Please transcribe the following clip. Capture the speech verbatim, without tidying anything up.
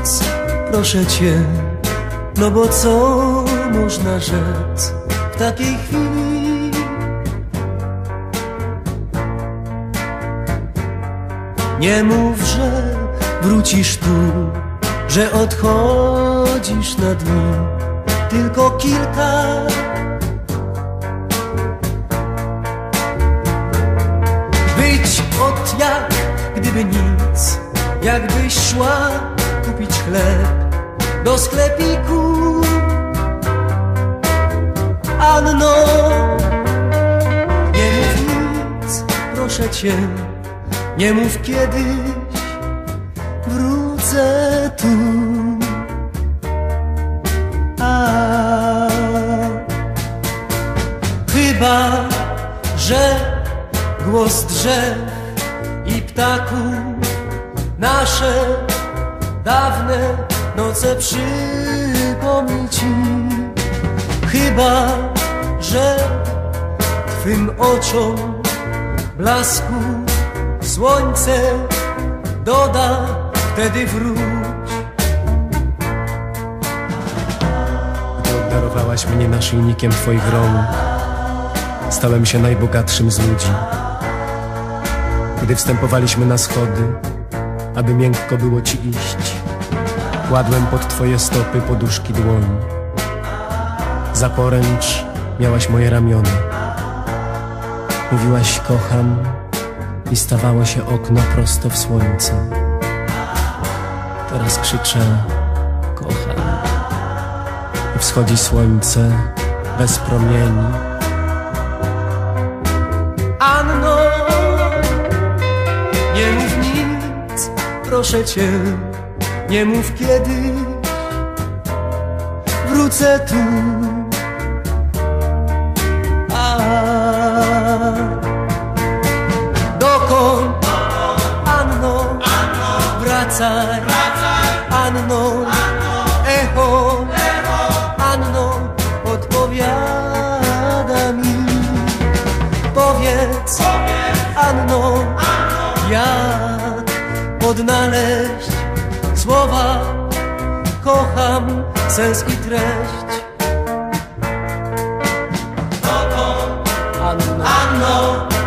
nic, proszę cię. No bo co można rzec w takiej chwili? Nie mów, że wrócisz tu, że odchodzisz na dni, tylko kilka. Być od jak gdyby nic, jakbyś szła kupić chleb do sklepiku. Anno, nie mów nic, proszę cię, nie mów kiedyś wrócę tu. A, chyba, że głos drzew i ptaków nasze dawne noce przypomni ci. Chyba, że twym oczom blasku słońce doda, wtedy wróć. Gdy obdarowałaś mnie naszyjnikiem twoich rąk, stałem się najbogatszym z ludzi. Gdy wstępowaliśmy na schody, aby miękko było ci iść, kładłem pod twoje stopy poduszki dłoni. Za poręcz miałaś moje ramiona. Mówiłaś kocham i stawało się okno prosto w słońce. Teraz krzyczę kocham i wschodzi słońce bez promieni. Anno, nie mów nic, proszę cię, nie mów kiedy wrócę tu. A dokąd, Anno, wracaj, Anno, echo, Anno, odpowiada mi. Powiedz, Anno, jak odnaleźć słowa kocham, sens i treść. Anno, Anno.